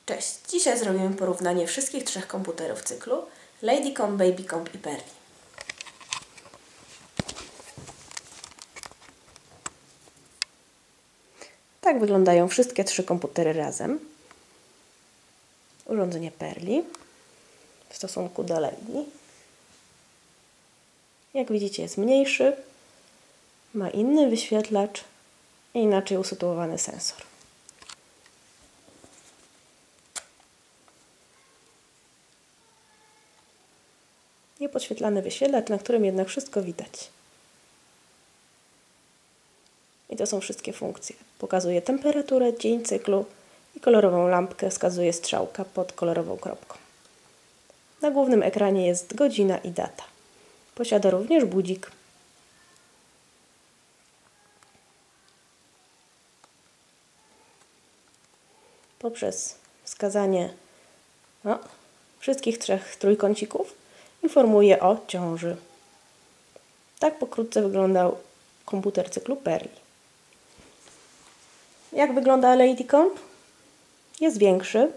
Cześć! Dzisiaj zrobimy porównanie wszystkich trzech komputerów cyklu Ladycomp, Babycomp i Perli. Tak wyglądają wszystkie trzy komputery razem. Urządzenie Perli w stosunku do Lady. Jak widzicie, jest mniejszy, ma inny wyświetlacz i inaczej usytuowany sensor. Niepodświetlany wyświetlacz, na którym jednak wszystko widać. I to są wszystkie funkcje. Pokazuje temperaturę, dzień cyklu i kolorową lampkę wskazuje strzałka pod kolorową kropką. Na głównym ekranie jest godzina i data. Posiada również budzik. Poprzez wskazanie wszystkich trzech trójkącików informuje o ciąży. Tak pokrótce wyglądał komputer cyklu Perli. Jak wygląda Ladycomp? Jest większy.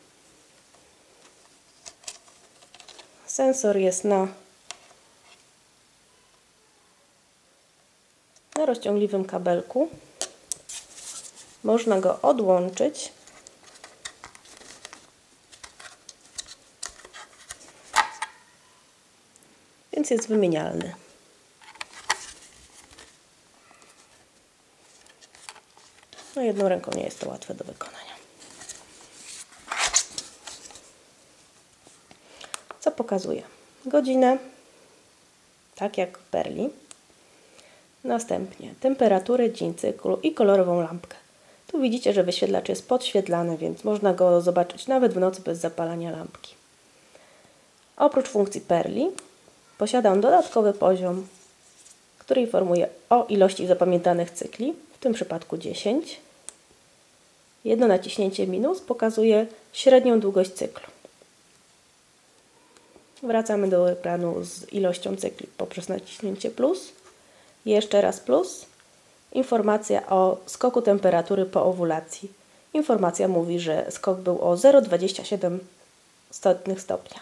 Sensor jest na rozciągliwym kabelku. Można go odłączyć. Więc jest wymienialny. No jedną ręką nie jest to łatwe do wykonania. Co pokazuje? Godzinę, tak jak w Perli. Następnie temperaturę, dzień cyklu i kolorową lampkę. Tu widzicie, że wyświetlacz jest podświetlany, więc można go zobaczyć nawet w nocy bez zapalania lampki. Oprócz funkcji Perli posiada on dodatkowy poziom, który informuje o ilości zapamiętanych cykli, w tym przypadku 10. Jedno naciśnięcie minus pokazuje średnią długość cyklu. Wracamy do ekranu z ilością cykli poprzez naciśnięcie plus. Jeszcze raz plus. Informacja o skoku temperatury po owulacji. Informacja mówi, że skok był o 0,27 stopnia.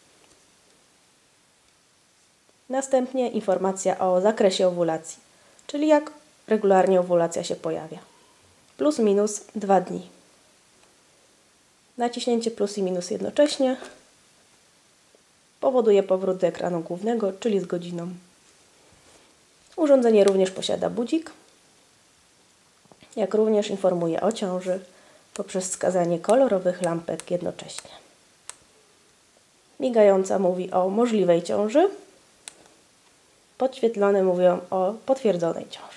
Następnie informacja o zakresie owulacji, czyli jak regularnie owulacja się pojawia. Plus minus 2 dni. Naciśnięcie plus i minus jednocześnie powoduje powrót do ekranu głównego, czyli z godziną. Urządzenie również posiada budzik, jak również informuje o ciąży poprzez wskazanie kolorowych lampek jednocześnie. Migająca mówi o możliwej ciąży. Podświetlone mówią o potwierdzonej ciąży.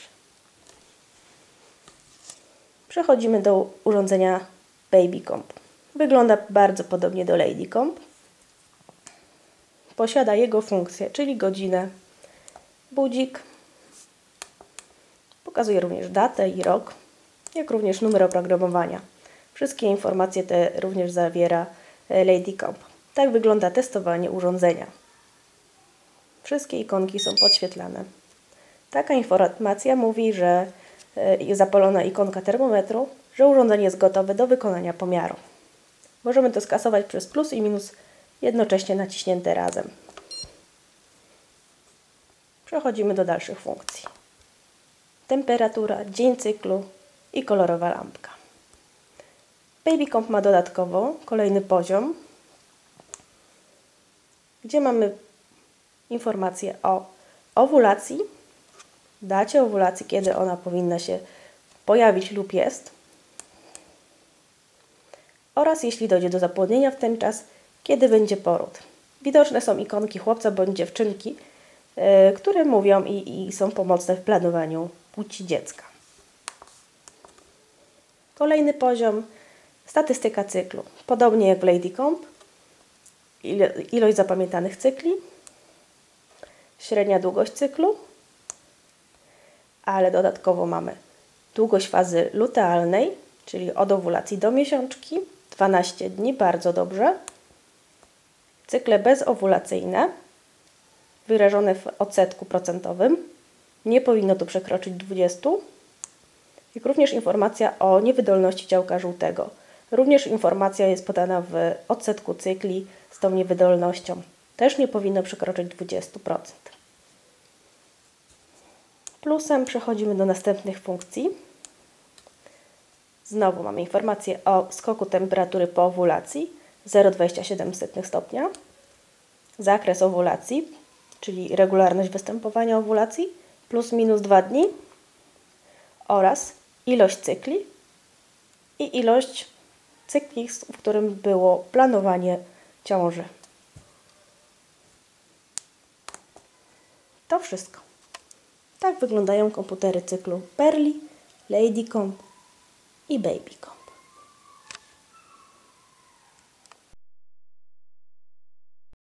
Przechodzimy do urządzenia Babycomp. Wygląda bardzo podobnie do Ladycomp. Posiada jego funkcję, czyli godzinę, budzik. Pokazuje również datę i rok, jak również numer oprogramowania. Wszystkie informacje te również zawiera Ladycomp. Tak wygląda testowanie urządzenia. Wszystkie ikonki są podświetlane. Taka informacja mówi, że jest zapalona ikonka termometru, że urządzenie jest gotowe do wykonania pomiaru. Możemy to skasować przez plus i minus jednocześnie naciśnięte razem. Przechodzimy do dalszych funkcji. Temperatura, dzień cyklu i kolorowa lampka. Babycomp ma dodatkowo kolejny poziom, gdzie mamy informacje o owulacji, dacie owulacji, kiedy ona powinna się pojawić lub jest, oraz jeśli dojdzie do zapłodnienia w ten czas, kiedy będzie poród. Widoczne są ikonki chłopca bądź dziewczynki, które mówią i są pomocne w planowaniu płci dziecka. Kolejny poziom, statystyka cyklu. Podobnie jak w Ladycomp, ilość zapamiętanych cykli, średnia długość cyklu, ale dodatkowo mamy długość fazy lutealnej, czyli od owulacji do miesiączki, 12 dni, bardzo dobrze. Cykle bezowulacyjne, wyrażone w odsetku procentowym, nie powinno to przekroczyć 20. Jak również informacja o niewydolności działka żółtego. Również informacja jest podana w odsetku cykli z tą niewydolnością. Też nie powinno przekroczyć 20%. Plusem przechodzimy do następnych funkcji. Znowu mamy informację o skoku temperatury po owulacji 0,27 stopnia, zakres owulacji, czyli regularność występowania owulacji, plus minus 2 dni oraz ilość cykli i ilość cykli, w którym było planowanie ciąży. To wszystko. Tak wyglądają komputery cyklu Perli, Ladycomp i Babycomp.